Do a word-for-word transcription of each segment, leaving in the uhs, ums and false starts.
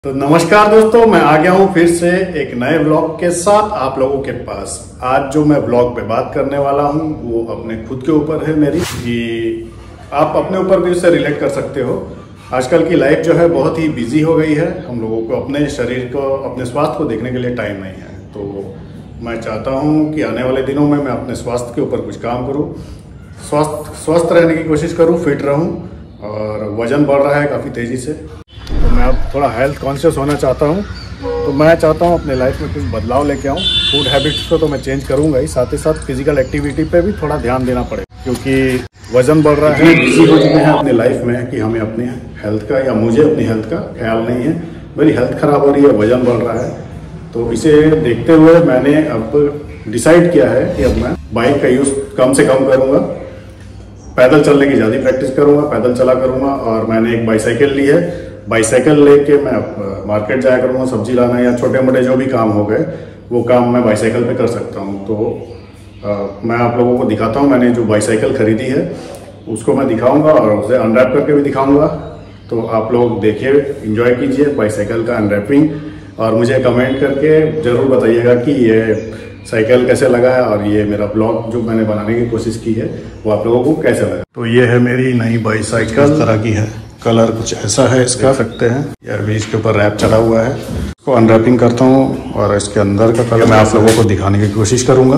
तो नमस्कार दोस्तों, मैं आ गया हूं फिर से एक नए व्लॉग के साथ आप लोगों के पास। आज जो मैं व्लॉग पे बात करने वाला हूं वो अपने खुद के ऊपर है मेरी, कि आप अपने ऊपर भी उससे रिलेट कर सकते हो। आजकल की लाइफ जो है बहुत ही बिजी हो गई है, हम लोगों को अपने शरीर को, अपने स्वास्थ्य को देखने के लिए टाइम नहीं है। तो मैं चाहता हूँ कि आने वाले दिनों में मैं अपने स्वास्थ्य के ऊपर कुछ काम करूँ, स्वस्थ स्वस्थ रहने की कोशिश करूँ, फिट रहूँ। और वजन बढ़ रहा है काफ़ी तेज़ी से, तो मैं अब थोड़ा हेल्थ कॉन्शियस होना चाहता हूँ। तो मैं चाहता हूँ अपने लाइफ में कुछ बदलाव लेके आऊँ। फूड हैबिट्स को तो मैं चेंज करूँगा ही, साथ ही साथ फिजिकल एक्टिविटी पे भी थोड़ा ध्यान देना पड़े, क्योंकि वजन बढ़ रहा है। बिजी हो चुके हैं अपनी लाइफ में कि हमें अपनी हेल्थ का या मुझे अपनी हेल्थ का ख्याल नहीं है। मेरी हेल्थ ख़राब हो रही है, वजन बढ़ रहा है। तो इसे देखते हुए मैंने अब डिसाइड किया है कि अब मैं बाइक का यूज़ कम से कम करूँगा, पैदल चलने की ज़्यादा प्रैक्टिस करूँगा, पैदल चला करूँगा। और मैंने एक बाईसाइकिल ली है, बाईसाइकिल लेके मैं मार्केट जाया करूँगा, सब्जी लाना या छोटे मोटे जो भी काम हो गए वो काम मैं बाईसाइकिल पे कर सकता हूँ। तो आ, मैं आप लोगों को दिखाता हूँ, मैंने जो बाईसाइकिल खरीदी है उसको मैं दिखाऊंगा और उसे अनरैप करके भी दिखाऊंगा। तो आप लोग देखिए, एंजॉय कीजिए बाईसाइकिल का अनरैपिंग, और मुझे कमेंट करके ज़रूर बताइएगा कि ये साइकिल कैसे लगा है और ये मेरा ब्लॉग जो मैंने बनाने की कोशिश की है वो आप लोगों को कैसे लगा। तो ये है मेरी नई बाईसाइकिल, इस तरह की है, कलर कुछ ऐसा है, इसका सकते हैं यार भी इसके ऊपर रैप चढ़ा हुआ है। इसको अनरैपिंग करता हूँ और इसके अंदर का कलर मैं आप लोगों को दिखाने की कोशिश करूँगा।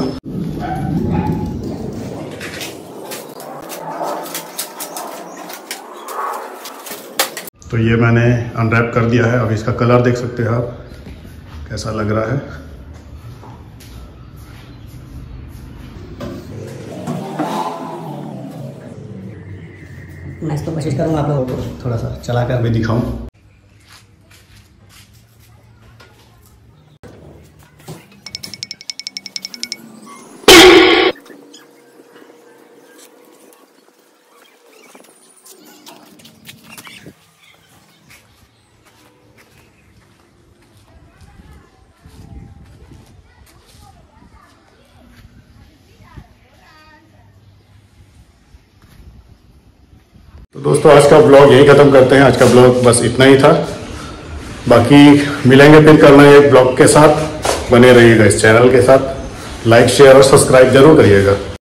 तो ये मैंने अनरैप कर दिया है, अब इसका कलर देख सकते हैं आप कैसा लग रहा है। मैं इसको कोशिश करूँगा आप लोगों को थोड़ा सा चला कर भी दिखाऊं। तो दोस्तों आज का ब्लॉग यही ख़त्म करते हैं। आज का ब्लॉग बस इतना ही था, बाकी मिलेंगे फिर करना एक ब्लॉग के साथ। बने रहिएगा इस चैनल के साथ, लाइक शेयर और सब्सक्राइब जरूर करिएगा।